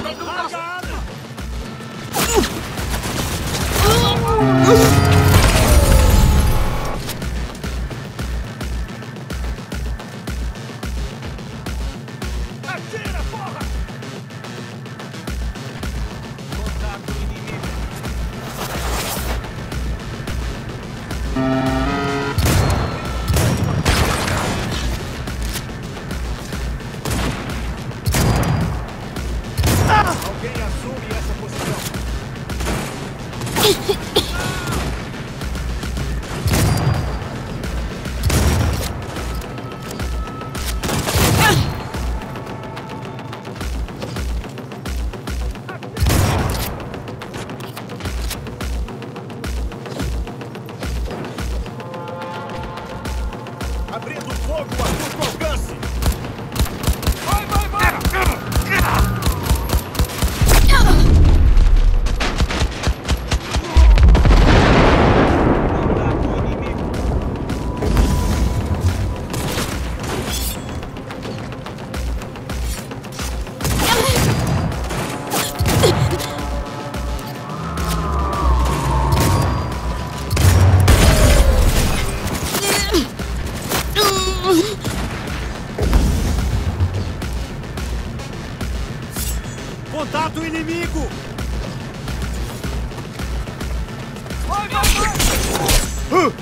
Contato inimigo! Vai, vai, vai!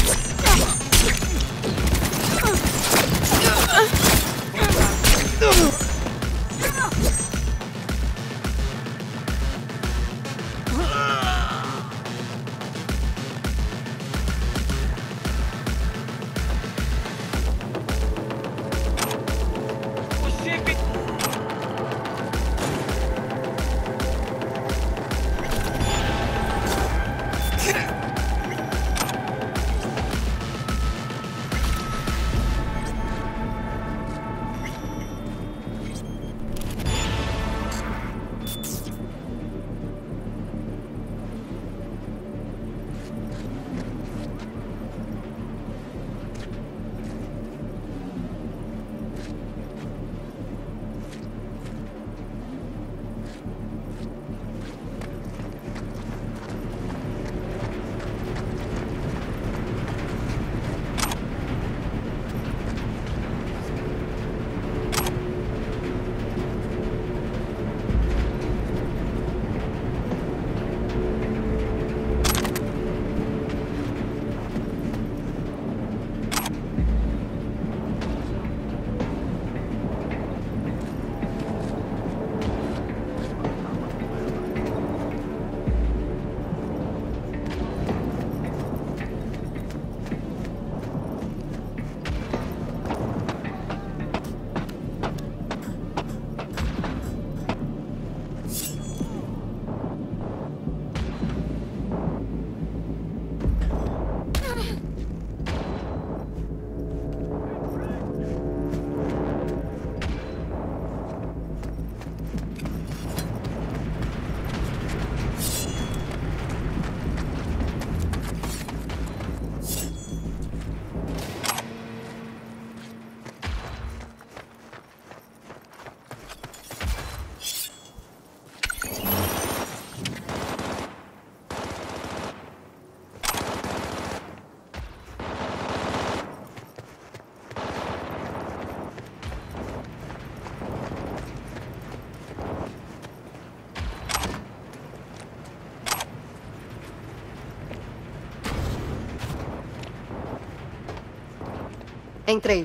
Entrei.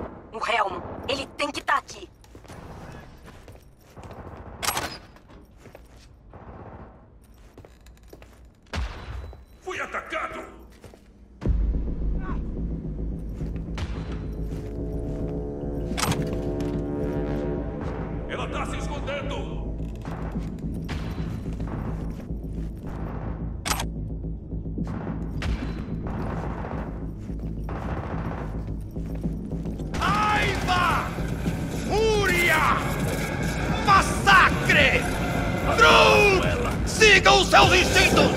O Helm, ele tem que estar aqui. Fui atacado! Ela está se escondendo! Raiva! Fúria! Massacre! Druz! Sigam os seus instintos!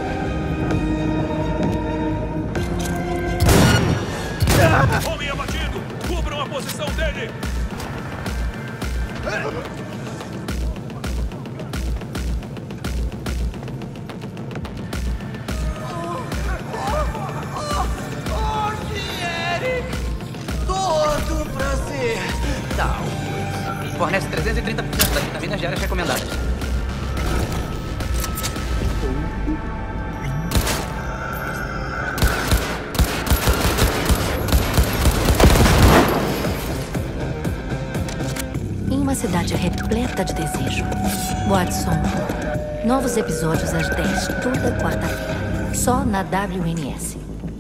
Homem abatido! Cubram a posição dele! Fornece 330% das vitaminas diárias recomendadas. Em uma cidade repleta de desejo. Watson. Novos episódios às 10, toda quarta-feira. Só na WNS.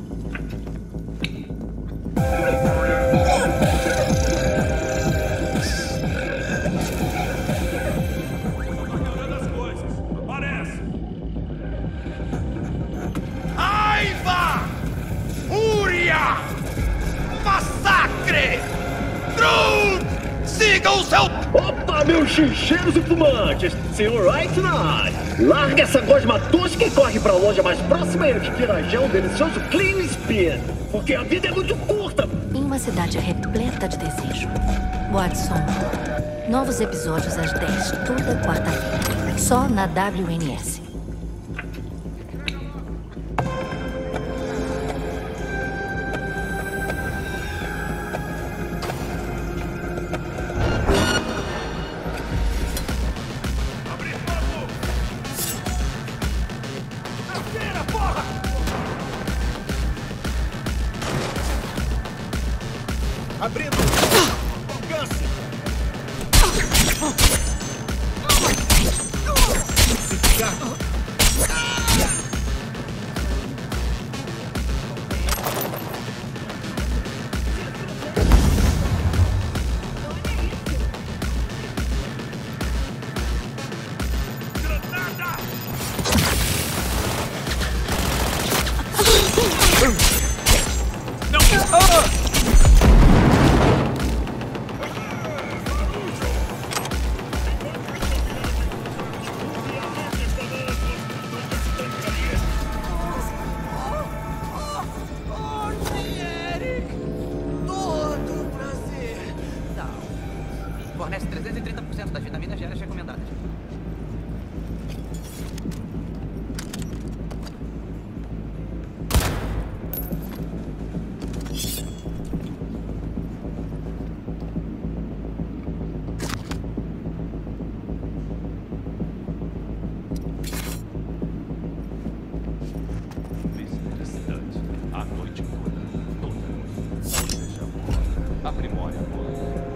Raiva! Fúria! Massacre! Truth! Siga o seu... Opa, meus chincheiros e fumantes! Senhor Whitenard, larga essa gosma tosca e corre pra loja mais próxima e adquira já um delicioso Clean Spin, porque a vida é muito curta! Em uma cidade repleta de desejo. Watson. Novos episódios às 10, toda quarta-feira. Só na WNS. Abrindo! Alcance! Fornece 330% das vitaminas diárias recomendadas. A noite toda. Não seja boa. Aprimore a boa.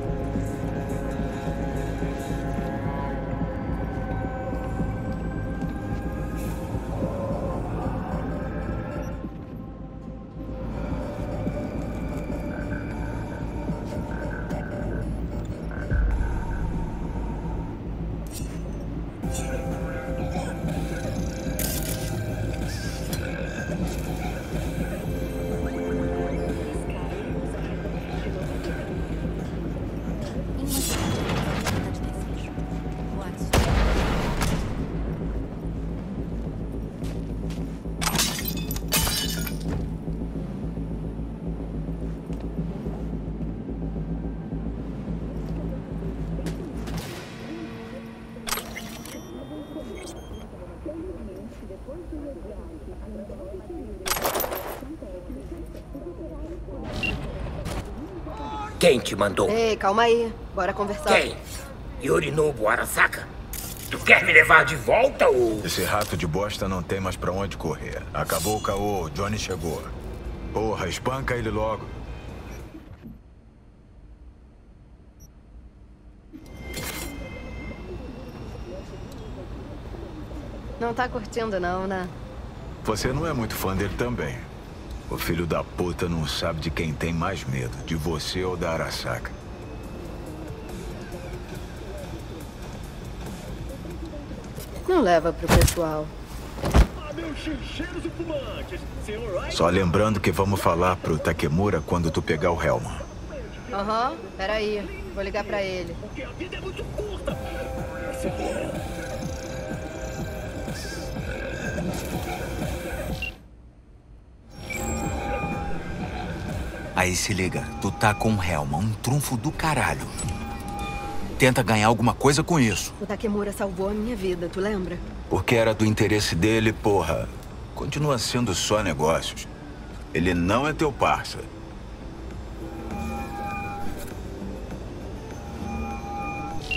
Quem te mandou? Ei, calma aí. Bora conversar. Quem? Yorinobu Arasaka? Tu quer me levar de volta ou... Esse rato de bosta não tem mais pra onde correr. Acabou o caô, o Johnny chegou. Porra, espanca ele logo. Não tá curtindo não, né? Você não é muito fã dele também. O filho da puta não sabe de quem tem mais medo, de você ou da Arasaka. Não leva pro pessoal. Ah, meus chincheiros e fumantes! Senhor Whitenard... Só lembrando que vamos falar pro Takemura quando tu pegar o Hellman. Aham, peraí. Vou ligar pra ele. Porque a vida é muito curta! Aí se liga, tu tá com o Hellman, um trunfo do caralho. Tenta ganhar alguma coisa com isso. O Takemura salvou a minha vida, tu lembra? Porque era do interesse dele, porra. Continua sendo só negócios. Ele não é teu parça.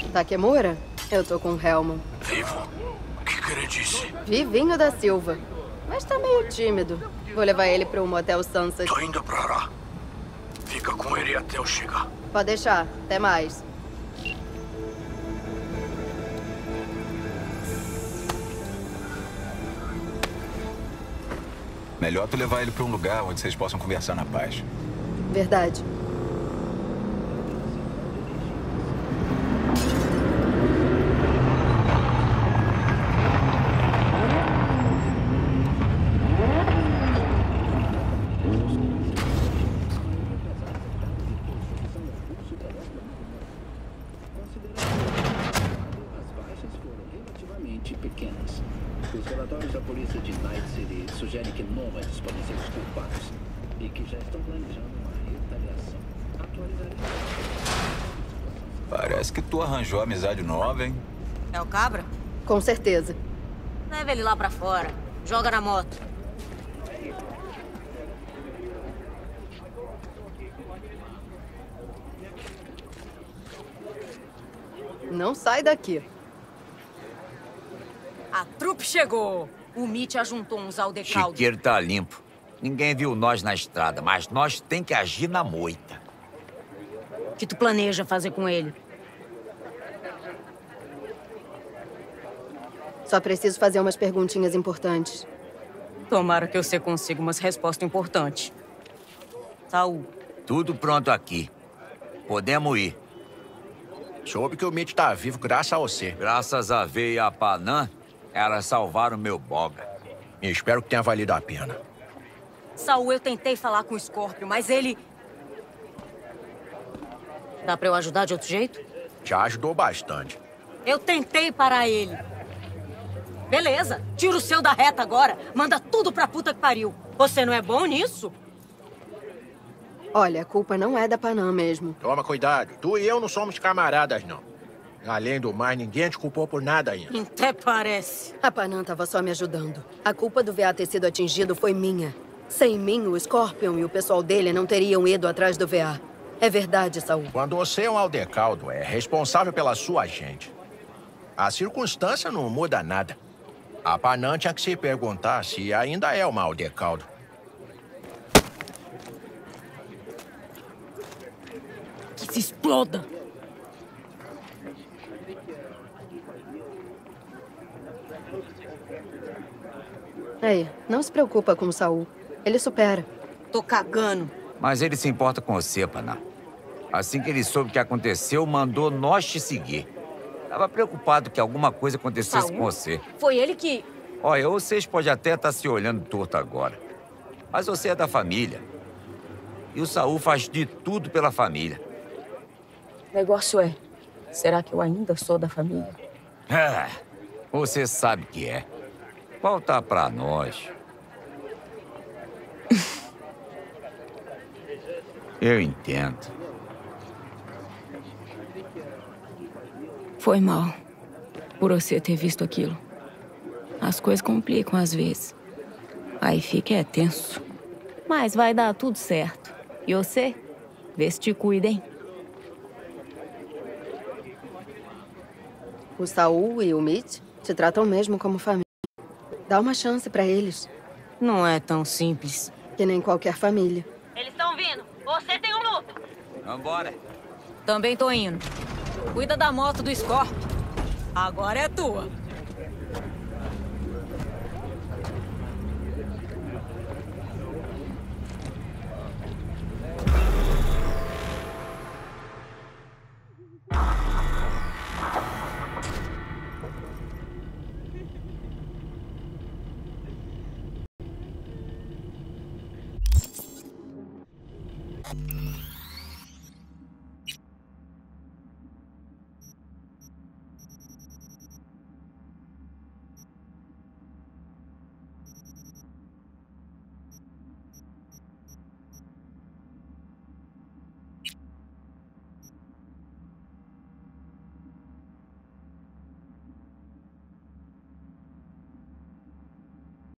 Takemura? Eu tô com o Hellman. Vivo? O que ele disse? Vivinho da Silva. Mas tá meio tímido. Vou levar ele pro motel Sunset. Tô indo pra lá. Fica com ele até eu chegar. Pode deixar. Até mais. Melhor tu levar ele pra um lugar onde vocês possam conversar na paz. Verdade. Pequenas. Os relatórios da polícia de Night City sugerem que nômades podem ser os culpados e que já estão planejando uma retaliação. Atualizarei. Parece que tu arranjou amizade nova, hein? É o Cabra? Com certeza. Leva ele lá pra fora. Joga na moto. Não sai daqui. A trupe chegou. O Mitch ajuntou uns aldecaldos. Chiqueiro tá limpo. Ninguém viu nós na estrada, mas nós tem que agir na moita. O que tu planeja fazer com ele? Só preciso fazer umas perguntinhas importantes. Tomara que você consiga umas respostas importantes. Saul. Tudo pronto aqui. Podemos ir. Soube que o Mitch tá vivo graças a você. Graças a V e a Panam, elas salvaram meu boga. E espero que tenha valido a pena. Saul, eu tentei falar com o Scorpio, mas ele... Dá pra eu ajudar de outro jeito? Já ajudou bastante. Eu tentei parar ele. Beleza, tira o seu da reta agora. Manda tudo pra puta que pariu. Você não é bom nisso? Olha, a culpa não é da Panam mesmo. Toma cuidado. Tu e eu não somos camaradas, não. Além do mais, ninguém te culpou por nada ainda. Até parece. A Panam tava só me ajudando. A culpa do VA ter sido atingido foi minha. Sem mim, o Scorpion e o pessoal dele não teriam ido atrás do VA. É verdade, Saul. Quando você é um aldecaldo, é responsável pela sua gente. A circunstância não muda nada. A Panam tinha que se perguntar se ainda é uma aldecaldo. Que se exploda! Ei, não se preocupa com o Saul. Ele supera. Tô cagando. Mas ele se importa com você, Panam. Assim que ele soube o que aconteceu, mandou nós te seguir. Tava preocupado que alguma coisa acontecesse Saul? com você. Foi ele que... Olha, vocês podem até estar se olhando torto agora. Mas você é da família. E o Saul faz de tudo pela família. O negócio é... Será que eu ainda sou da família? Ah, você sabe que é. Volta pra nós. Eu entendo. Foi mal. Por você ter visto aquilo. As coisas complicam às vezes. Aí fica tenso. Mas vai dar tudo certo. E você? Vê se te cuida, hein? O Saul e o Mitch te tratam mesmo como família. Dá uma chance pra eles. Não é tão simples. Que nem qualquer família. Eles estão vindo. Você tem 1 minuto. Vambora. Também tô indo. Cuida da moto do Scorpio. Agora é tua.